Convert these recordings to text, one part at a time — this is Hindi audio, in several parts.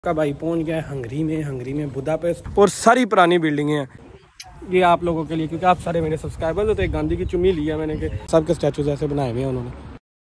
का भाई पहुंच गया है हंगरी में बुदापेस्ट और सारी पुरानी बिल्डिंगें हैं ये आप लोगों के लिए, क्योंकि आप सारे मेरे सब्सक्राइबर्स हो। तो एक गांधी की चुम्मी लिया मैंने कि सबके स्टैचूज ऐसे बनाए हुए हैं उन्होंने।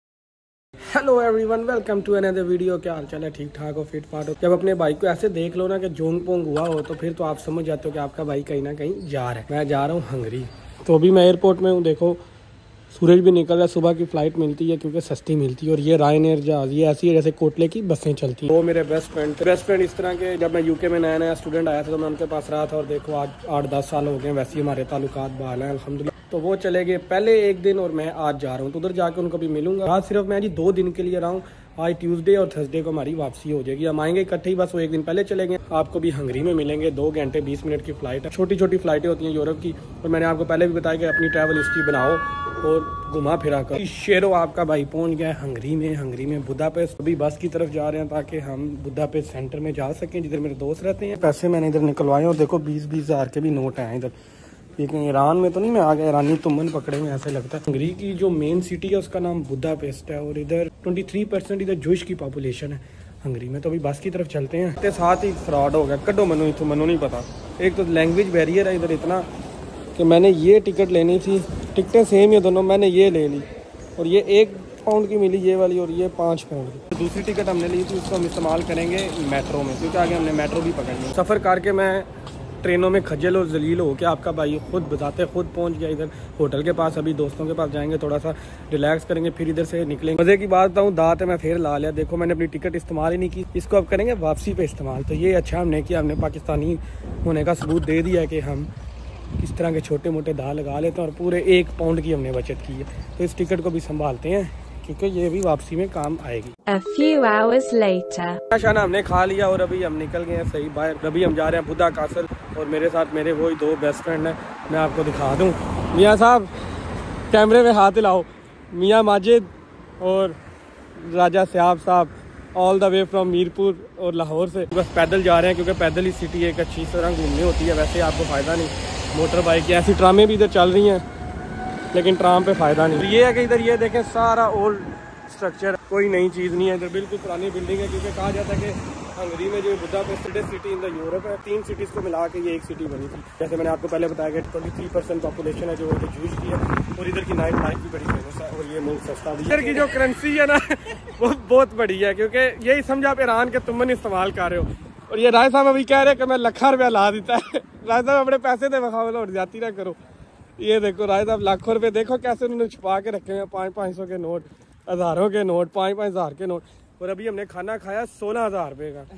Hello everyone, welcome to another video. क्या हाल चाल है? ठीक ठाक हो, फिट फाट हो? जब अपने भाई को ऐसे देख लो ना कि जोंग पोंग हुआ हो तो फिर तो आप समझ जाते हो कि आपका भाई कहीं ना कहीं जा रहा है। मैं जा रहा हूँ हंगरी। तो अभी मैं एयरपोर्ट में हूँ, देखो सूरज भी निकल रहा है। सुबह की फ़्लाइट मिलती है क्योंकि सस्ती मिलती है। और ये रायनेर जहाज़ ये ऐसी है जैसे कोटले की बसें चलती हैं। वो मेरे बेस्ट फ्रेंड इस तरह के, जब मैं यूके में नया स्टूडेंट आया था तो मैं उनके पास रहा था। और देखो आज 8-10 साल हो गए, वैसे ही हमारे ताल्लुकात बहाल हैं अल्हम्दुलिल्लाह। तो वो चले गए पहले एक दिन और मैं आज जा रहा हूँ, तो उधर जाकर उनको भी मिलूंगा। आज सिर्फ मैं जी 2 दिन के लिए रहा हूँ। आज ट्यूसडे और थर्सडे को हमारी वापसी हो जाएगी। हम आएंगे इकट्ठे ही, बस वो एक दिन पहले चलेंगे। आपको भी हंगरी में मिलेंगे। 2 घंटे 20 मिनट की फ़्लाइट है। छोटी छोटी फ़्लाइटें होती हैं यूरोप की। और मैंने आपको पहले भी बताया कि अपनी ट्रैवल हिस्ट्री बनाओ और घुमा फिरा कर। शेरो आपका भाई पहुंच गया है हंगरी में बुदापेस्ट। अभी बस की तरफ जा रहे हैं ताकि हम बुदापेस्ट सेंटर में जा सकें जिधर मेरे दोस्त रहते हैं। पैसे मैंने इधर निकलवाए और देखो 20-20 हज़ार के भी नोट हैं इधर। लेकिन ईरान में तो नहीं मैं आ गया, ईरानी तुमन पकड़े में ऐसे लगता है। हंगरी की जो मेन सिटी है उसका नाम बुदापेस्ट है और इधर 23% इधर जूश की पॉपुलेशन है हंगरी में। तो अभी बस की तरफ चलते हैं। इसके साथ ही फ्रॉड हो गया, कड्डो मनो नहीं पता। एक तो लैंग्वेज बैरियर है इधर इतना कि मैंने ये टिकट लेनी थी, टिकटें सेम ही दोनों, मैंने ये ले ली और ये 1 पाउंड की मिली ये वाली और ये 5 पाउंड की। तो दूसरी टिकट हमने ली थी, उसको हम इस्तेमाल करेंगे मेट्रो में, क्योंकि आगे हमने मेट्रो भी पकड़नी है। सफ़र करके मैं ट्रेनों में खज्जल और जलील हो के आपका भाई खुद बताते खुद पहुंच गया इधर होटल के पास। अभी दोस्तों के पास जाएंगे, थोड़ा सा रिलैक्स करेंगे, फिर इधर से निकलेंगे। मज़े की बात बताऊँ, दांत है मैं फिर ला लिया। देखो मैंने अपनी टिकट इस्तेमाल ही नहीं की, इसको अब करेंगे वापसी पे इस्तेमाल। तो ये अच्छा हमने किया, हमने पाकिस्तानी होने का सबूत दे दिया है कि हम किस तरह के छोटे मोटे दाल लगा लेते हैं। और पूरे 1 पाउंड की हमने बचत की है। तो इस टिकट को भी संभालते हैं क्योंकि ये भी वापसी में काम आएगी। A few hours later. खाना हमने खा लिया और अभी हम निकल गए हैं सही बाहर। अभी हम जा रहे हैं बुदा कासल और मेरे साथ मेरे वही 2 बेस्ट फ्रेंड हैं। मैं आपको दिखा दूं। मियाँ साहब कैमरे में हाथ हिलाओ। मियाँ माजिद और राजा सयाब साहब all the way from Mirpur और लाहौर से। बस पैदल जा रहे हैं क्योंकि पैदल ही सिटी एक अच्छी तरह घूमनी होती है। वैसे आपको फ़ायदा नहीं, मोटर बाइक की ऐसी ट्रामें भी इधर चल रही हैं लेकिन ट्राम पे फ़ायदा नहीं। ये है कि इधर ये देखें सारा ओल्ड स्ट्रक्चर, कोई नई चीज़ नहीं है इधर, बिल्कुल पुरानी बिल्डिंग है। क्योंकि कहा जाता है कि हंगरी में जो Budapest city in the Europe है, 3 सिटीज़ को मिला के ये एक सिटी बनी थी। जैसे मैंने आपको पहले बताया कि 23% पॉपुलेशन है जो इधर जूश की है। और इधर की नाइट लाइफ भी बड़ी फेमस है और ये मुल्क सस्ता भी है। इधर की जो करेंसी है ना वो बहुत बड़ी है, क्योंकि यही समझा आप ईरान के तुमन इस्तेमाल कर रहे हो। और ये राय साहब अभी कह रहे हैं कि मैं लाखों रुपया ला देता है। राय साहब अपने पैसे दे बखाओ और जाती ना करो। ये देखो राय साहब लाखों रुपये देखो कैसे उन्होंने छुपा के रखे हैं। 500 के नोट, हज़ारों के नोट, 5-5 हज़ार के नोट। और अभी हमने खाना खाया 16,000 रुपये का।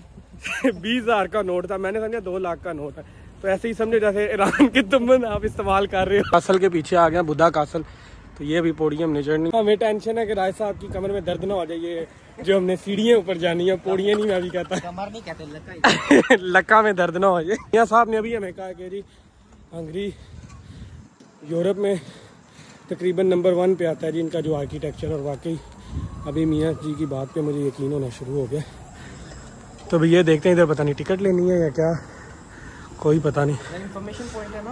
20 हज़ार का नोट था, मैंने समझा 2 लाख का नोट है। तो ऐसे ही समझे जैसे ईरान की तुमन आप इस्तेमाल कर रहे हो। कासल के पीछे आ गया बुदा कासल। तो ये भी पौड़ियाँ हमने चढ़नी। हमें टेंशन है कि राय साहब की कमर में दर्द ना हो जाए। ये जो हमने सीढ़ियाँ ऊपर जानी है, पौड़ियाँ नहीं मैं भी कहता, कमर नहीं कहते, लक्का में दर्द ना हो जाए। मियाँ साहब ने अभी हमें कहा कि जी हंगरी यूरोप में तकरीबन नंबर 1 पे आता है जी इनका जो आर्किटेक्चर। और वाकई अभी मियाँ जी की बात पे मुझे यकीन होना शुरू हो गया। तो अभी ये देखते हैं, इधर पता नहीं टिकट लेनी है या क्या, कोई पता नहीं। इन्फॉर्मेशन पॉइंट है ना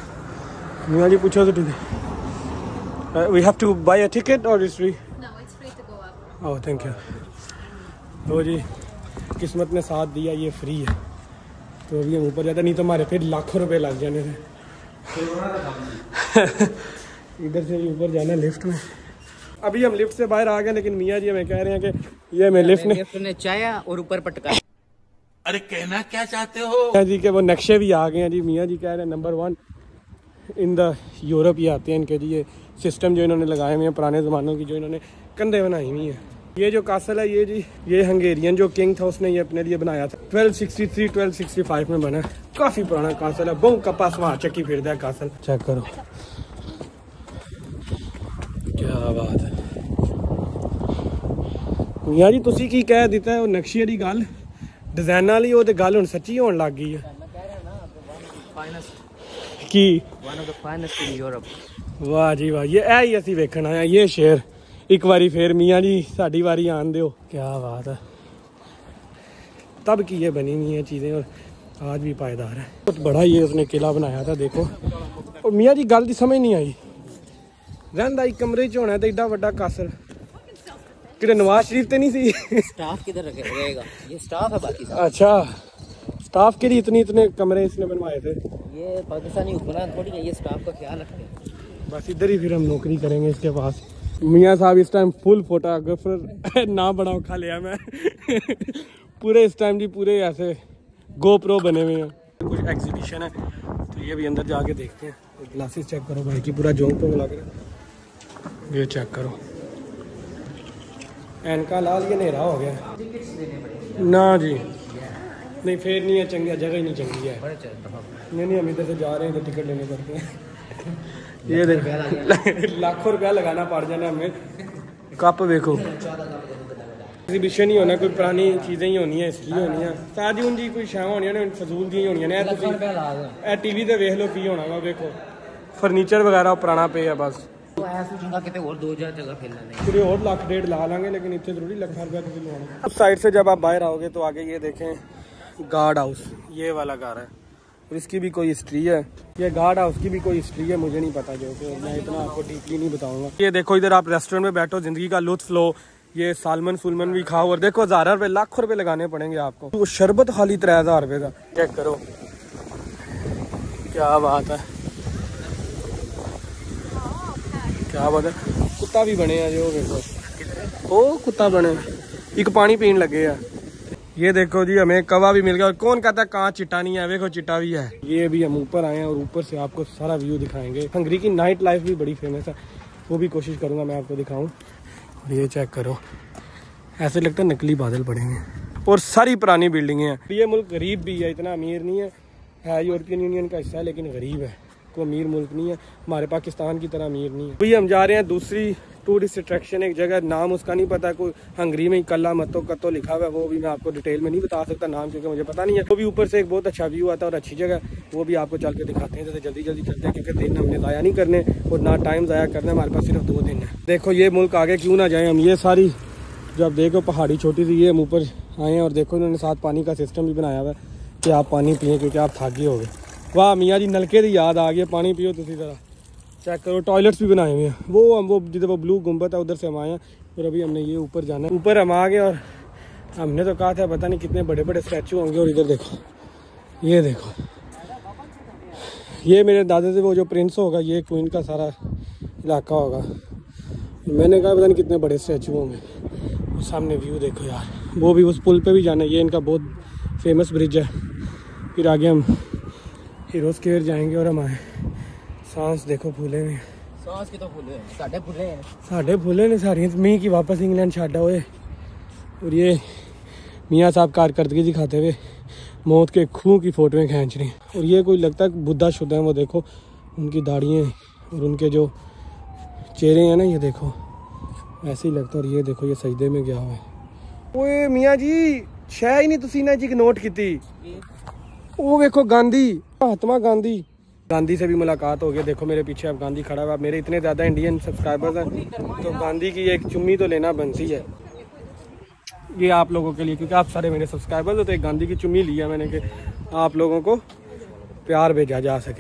मियाँ जी पूछो तो ठीक है। We have to buy a ticket और it's free? No, it's free to go up. Oh thank you. तो जी किस्मत ने साथ दिया, ये फ्री है। तो अभी हम ऊपर जाते, नहीं तो हमारे फिर लाखों रुपए लग जाने थे। इधर से ऊपर जाना लिफ्ट में। अभी हम लिफ्ट से बाहर आ गए, लेकिन मियाँ जी हमें कह रहे हैं कि ये हमें लिफ्ट ने चाया और ऊपर पटका। अरे कहना क्या चाहते हो? मियाँ जी के वो नक्शे भी आ गए हैं जी। मियाँ जी कह रहे हैं नंबर 1 इन द यूरोप ये आते हैं इनके जी। ये सिस्टम जो इन्होंने लगाए हुए हैं पुराने ज़मानों की, जो इन्होंने कंधे बनाई हुई हैं। ये जो कासल है ये जी, ये हंगेरियन जो किंग था उसने ये अपने लिए बनाया था। 1263-1265 में बना है। काफ़ी पुराना कासल है। बहु कपास वहाँ चक्की फिरता है कासल। चेक करो क्या बात है। मियाँ जी तुसी की कह दिता है वो नक्शे वाली गल, डिजाइन वाली, वो तो गल हुण सच्ची होने लग गई है कि One of the finest in Europe. वाह जी वाह। ये ऐ ही असी वेखण आए ये शेर। एक बारी फिर मियाँ जी साड़ी वारी आन दो। क्या बात है। तब की ये बनी हुई है चीज़ें और आज भी पायदार है। बहुत बड़ा ये उसने किला बनाया था देखो। और मियाँ जी गल की समझ नहीं आई, रहंदा एक कमरे च होना तो एडा वड्डा कासल कि नवाज शरीफ तो नहीं सी। स्टाफ किधर रहेगा? ये स्टाफ है बाकी सब। अच्छा, स्टाफ के लिए इतने कमरे इसने बनवाए थे। ये पाकिस्तानी हुक्मरान थोड़ी है, ये स्टाफ का ख्याल रखते हैं। बस इधर ही फिर हम नौकरी करेंगे इसके पास। मियाँ साहब इस टाइम फुल फोटोग्राफर ना बड़ा खा लिया मैं पूरे इस टाइम जी पूरे ऐसे गोप्रो बने हुए हैं। कुछ एग्जीबिशन है तो ये भी अंदर जाके देखते हैं। ग्लासेस चेक करो भाई की, पूरा जोंक पे मिला कर ये चेक करो। एनका लाल ये अंधेरा हो गया ना जी, नहीं फिर नहीं है चंगी जगह ही नहीं चंगी है। नहीं हम इधर से जा रहे हैं तो टिकट लेने पड़ते हैं ये देख लाखों रुपया लगाना पड़ जाना हमें। कप देखो, एग्जीबिशन ही होना, कोई पुरानी चीज़ें ही होनी है, इसकी होनी है सारी उन जी कोई शाम होनी है फजूल दी होनी है। टीवी ते वेख लो की होना वा, देखो फर्नीचर वगैरह पुराना पे है बस। फिर और लाख डेढ़ ला लांगे, लेकिन इतने जरूरी लाख रुपया किसी लगा। उस साइड से जब आप बाहर आओगे तो आगे ये देखें गार्ड हाउस, ये वाला घर है और इसकी भी कोई हिस्ट्री है। ये गार्ड हाउस की भी कोई हिस्ट्री है, मुझे नहीं पता, जो कि मैं इतना आपको डीपली नहीं बताऊंगा। ये देखो इधर आप रेस्टोरेंट में बैठो, जिंदगी का लुत्फ लो, ये सालमन सुलमन भी खाओ और देखो 1000 रुपये लाखों रुपये लगाने पड़ेंगे आपको। तो शरबत खाली 3000 रुपये का, चेक करो क्या बात है, क्या बात है। कुत्ता भी बने हैं जो देखो, ओ कुत्ता बने, एक पानी पीने लगे है। ये देखो जी हमें कवा भी मिल गया। और कौन कहता है कहाँ चिट्टा नहीं है, देखो चिट्टा भी है। ये भी हम ऊपर आए हैं और ऊपर से आपको सारा व्यू दिखाएंगे। हंगरी की नाइट लाइफ भी बड़ी फेमस है, वो भी कोशिश करूंगा मैं आपको दिखाऊं। और ये चेक करो, ऐसे लगता है नकली बादल पड़े हैं और सारी पुरानी बिल्डिंगें हैं। ये मुल्क गरीब भी है, इतना अमीर नहीं है यूरोपियन यूनियन का हिस्सा है लेकिन गरीब है, कोई अमीर मुल्क नहीं है, हमारे पाकिस्तान की तरह अमीर नहीं है। अभी हम जा रहे हैं दूसरी टूरिस्ट अट्रैक्शन, एक जगह नाम उसका नहीं पता, कोई हंगरी में ही कल्ला मतो कतो लिखा हुआ है, वो भी मैं आपको डिटेल में नहीं बता सकता नाम, क्योंकि मुझे पता नहीं है। वो भी ऊपर से एक बहुत अच्छा व्यू आता है और अच्छी जगह, वो भी आपको चल के दिखाते हैं। तो जल्दी जल्दी चलते हैं क्योंकि दिन हमने ज़ाया नहीं करने और ना टाइम ज़ाया करना, हमारे पास सिर्फ 2 दिन है। देखो ये मुल्क आगे क्यों ना जाए हम, ये सारी जब देखो पहाड़ी छोटी सी, ये हम ऊपर आए हैं और देखो इन्होंने साथ पानी का सिस्टम भी बनाया हुआ है कि आप पानी पिए क्योंकि आप थक गए हो गए। वाह मियाँ जी, नलके की याद आ गई, पानी पियो तुसी ज़रा। चेक करो टॉयलेट्स भी बनाए हुए हैं, वो जिधर वो ब्लू गुम्बद है उधर से हम आए हैं और अभी हमने ये ऊपर जाना है। ऊपर हम आ गए और हमने तो कहा था पता नहीं कितने बड़े बड़े स्टैचू होंगे। और इधर देखो, ये देखो, ये मेरे दादा से वो जो प्रिंस होगा, ये क्वीन का सारा इलाका होगा। मैंने कहा पता नहीं कितने बड़े स्टैचू होंगे। सामने व्यू देखो यार, वो भी उस पुल पे भी जाना है, ये इनका बहुत फेमस ब्रिज है। फिर आगे हम हीरो स्क्वायर जाएंगे और हम आए। सांस देखो फूले में, सांस की तो फूले साढ़े फूले हैं, साढ़े फूले ने सारी मी की वापस इंग्लैंड छाड़ा हुए। और ये मियाँ साहब कारकर्दगी दिखाते हुए मौत के खूह की फोटोएं खींच रही हैं। और ये कोई लगता है बुद्धा शुद्धा है, वो देखो उनकी दाढ़ियाँ और उनके जो चेहरे हैं ना, ये देखो ऐसे ही लगता है। और ये देखो ये सजदे में गया हुआ है। ओए मियाँ जी शह ही नहीं तुसी ना जी नोट की, वो देखो गांधी, महात्मा गांधी, गांधी से भी मुलाकात हो गई। देखो मेरे पीछे अब गांधी खड़ा हुआ। मेरे इतने ज़्यादा इंडियन सब्सक्राइबर्स हैं तो गांधी की एक चुम्मी तो लेना बनती है। ये आप लोगों के लिए, क्योंकि आप सारे मेरे सब्सक्राइबर्स हो, तो एक गांधी की चुम्मी लिया मैंने कि आप लोगों को प्यार भेजा जा सके।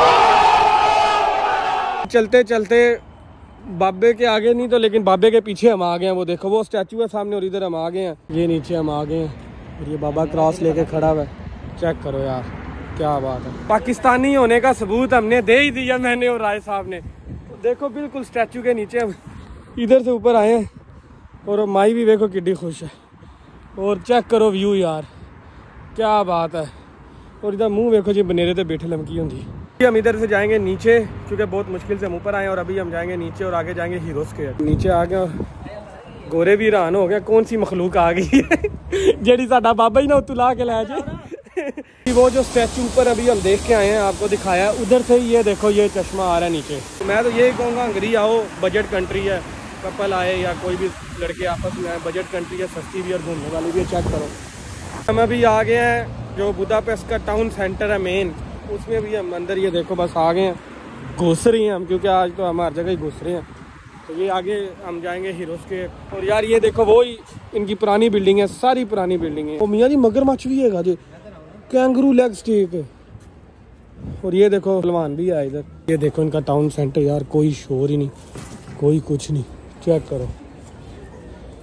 चलते चलते बाबे के आगे नहीं तो लेकिन बाबे के पीछे हम आ गए हैं। वो देखो वो स्टैचू है सामने और इधर हम आ गए हैं, ये नीचे हम आ गए हैं और ये बाबा क्रॉस लेके खड़ा हुआ है। चेक करो यार क्या बात है, पाकिस्तानी होने का सबूत हमने दे ही दिया, मैंने और राय साहब ने। देखो बिल्कुल स्टैचू के नीचे हम इधर से ऊपर आए हैं और माई भी देखो कितनी खुश है। और चेक करो व्यू यार क्या बात है। और इधर मुंह देखो जी बनेरे पे बैठे लमकी होंगी। हम इधर से जाएंगे नीचे क्योंकि बहुत मुश्किल से हम ऊपर आए और अभी हम जाएंगे नीचे और आगे जाएंगे हीरो स्क्वायर। नीचे आ गए और गोरे भी हैरान हो गया, कौन सी मखलूक आ गई है जेडी साडा बाबा ही ना उतला के लै जाए। वो जो स्टैचू ऊपर अभी हम देख के आए हैं, आपको दिखाया उधर से ही, ये देखो ये चश्मा आ रहा है नीचे। तो मैं तो यही कहूँगा हंगरी आओ, बजट कंट्री है, कपल आए या कोई भी लड़के आपस में आए, बजट कंट्री है, सस्ती भी और घूमने वाली भी है। चेक करो हम अभी आ गए हैं जो बुदापेस्ट का टाउन सेंटर है मेन, उसमें भी हम अंदर ये देखो बस आ गए हैं, घुस रही हैं हम क्योंकि आज तो हम हर जगह ही घुस रहे हैं। तो ये आगे हम जाएंगे हीरोज के। और यार ये देखो वो ही इनकी पुरानी बिल्डिंग है, सारी पुरानी बिल्डिंग है। मियाँ जी मगरमच्छ भी है जी, कैंगरू लेग स्टेक। और ये देखो सलमान भी है इधर। ये देखो इनका टाउन सेंटर यार, कोई शोर ही नहीं, कोई कुछ नहीं। चेक करो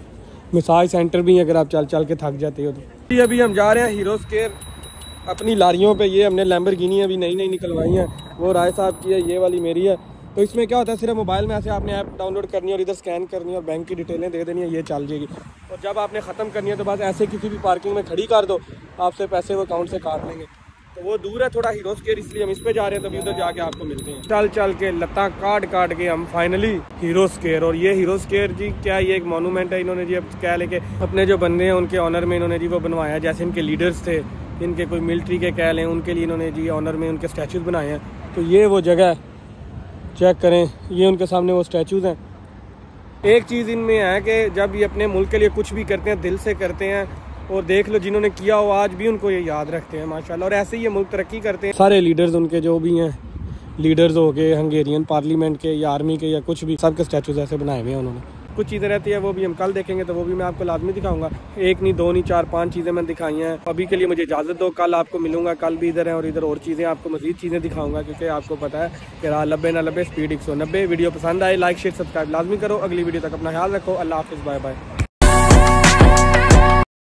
मसाज सेंटर भी है अगर आप चल चल के थक जाते हो तो। अभी हम जा रहे हैं हीरो स्क्वायर अपनी लारियों पे। ये हमने लैम्बोर्गिनी अभी नई नई निकलवाई हैं, वो राय साहब की है, ये वाली मेरी है। तो इसमें क्या होता है, सिर्फ मोबाइल में ऐसे आपने ऐप डाउनलोड करनी है और इधर स्कैन करनी है और बैंक की डिटेलें दे देनी है, ये चल जाएगी। और जब आपने ख़त्म करनी है तो बस ऐसे किसी भी पार्किंग में खड़ी कर दो, आपसे पैसे वो अकाउंट से काट लेंगे। तो वो दूर है थोड़ा हीरो स्क्वायर, इसलिए हम इस पे जा रहे हैं, तभी उधर जाके आपको मिलते हैं। चल चल के लत्ता काट काट के हम फाइनली हीरो स्क्वायर। और ये हीरो स्क्वायर जी क्या, ये एक मोनूमेंट है, इन्होंने जी अब क्या लेके अपने जो बंदे हैं उनके ऑनर में इन्होंने जी वो बनवाया। जैसे इनके लीडर्स थे, इनके कोई मिलिट्री के कह लें, उनके लिए इन्होंने जी ऑनर में उनके स्टैचूज बनाए हैं। तो ये वो जगह है, चेक करें, ये उनके सामने वो स्टैचूज हैं। एक चीज़ इनमें है कि जब ये अपने मुल्क के लिए कुछ भी करते हैं दिल से करते हैं, और देख लो जिन्होंने किया हो आज भी उनको ये याद रखते हैं माशाल्लाह। और ऐसे ही ये मुल्क तरक्की करते हैं। सारे लीडर्स उनके जो भी हैं, लीडर्स हो गए हंगेरियन पार्लियामेंट के या आर्मी के या कुछ भी, सबके स्टैचूज ऐसे बनाए हुए हैं उन्होंने। कुछ चीज़ें रहती है वो भी हम कल देखेंगे, तो वो भी मैं आपको लाजमी दिखाऊंगा। एक नहीं, दो नहीं, 4-5 चीज़ें मैंने दिखाई हैं। अभी के लिए मुझे इजाज़त दो, कल आपको मिलूंगा। कल भी इधर है और इधर और चीज़ें आपको मज़ीद चीज़ें दिखाऊंगा, क्योंकि आपको पता है कि राह 90 ना 90 स्पीड 190। वीडियो पसंद आए लाइक शेयर सब्सक्राइब लाजमी करो। अगली वीडियो तक अपना ख्याल रखो। अल्लाह हाफिज़, बाय बाय।